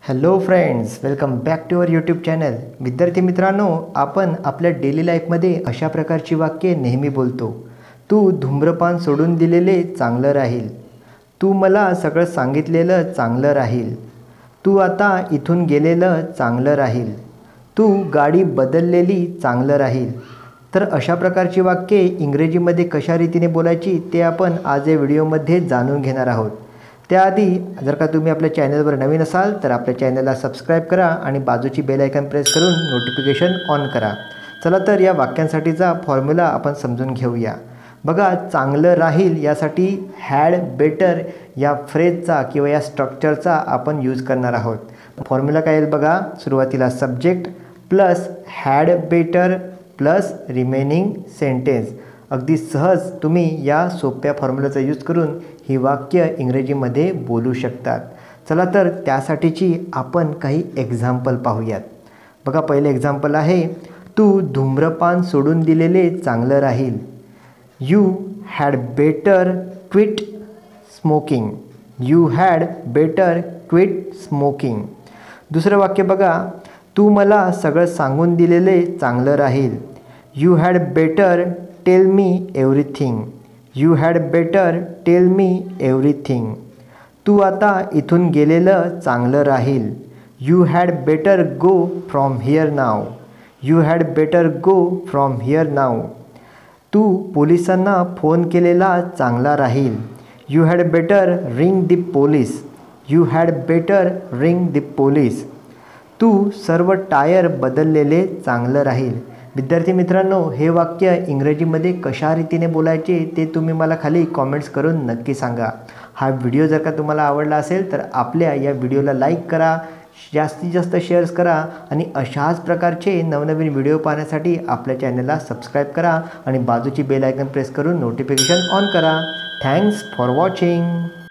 Hello friends, welcome back to our YouTube channel. विद्यार्थी मित्रांनो, आपण आपल्या डेली लाईफमध्ये अशा प्रकारची वाक्ये नेहमी बोलतो. तू धूम्रपान सोडून दिलेले चांगलं राहील. तू मला सगळं सांगितलेलं चांगलं राहील. तू आता इथून गेलेलं चांगलं राहील. तू गाडी बदललेली चांगलं राहील. तर अशा प्रकारची वाक्ये इंग्रजीमध्ये कशा रीतीने बोलायची ते आपण आज या व्हिडिओमध्ये जाणून घेणार आहोत. त्याआधी जर का तुम्ही आपल्या चॅनलवर नवीन असाल तर आपल्या चॅनलला सबस्क्राईब करा आणि बाजूची बेल आयकॉन प्रेस करून नोटिफिकेशन ऑन करा. चला तर या वाक्यांसाठीचा फॉर्म्युला आपण समजून घेऊया. बघा, चांगलं राहील यासाठी हॅड बेटर या फ्रेजचा किंवा या स्ट्रक्चरचा आपण यूज करणार आहोत. फॉर्म्युला काय येईल बघा. सुरुवातीला subject plus had better plus remaining sentence. अगदी सहज तुम्ही या सोप्या फॉर्म्युलाचा यूज करून ही वाक्य इंग्रजीमध्ये बोलू शकतात. चला तर त्यासाठीची आपण काही एक्झाम्पल पाहूयात. बघा, पहिले एक्झाम्पल आहे, तू धूम्रपान सोडून दिलेले चांगलं राहील. You had better quit smoking. You had better quit smoking. दुसरं वाक्य बघा, तू मला सगळं सांगून दिलेले चांगलं राहील. You had better tell me everything. You had better tell me everything. तू आता इथून गेलेलं चांगलं राहील. You had better go from here now. You had better go from here now. तू पोलिसांना फोन केलेला चांगला राहील. You had better ring the police. You had better ring the police. तू सर्व टायर बदललेले चांगलं राहील. विद्यार्थी मित्रांनो, हे वाक्य इंग्रजीमध्ये कशा रीतीने बोलायचे ते तुम्ही मला खाली कॉमेंट्स करून नक्की सांगा. हा व्हिडिओ जर का तुम्हाला आवडला असेल तर आपल्या या व्हिडिओला लाईक करा, जास्तीत जास्त शेअर्स करा आणि अशाच प्रकारचे नवनवीन व्हिडिओ पाहण्यासाठी आपल्या चॅनलला सबस्क्राईब करा आणि बाजूची बेल आयकॉन प्रेस करून नोटिफिकेशन ऑन करा. Thanks for watching.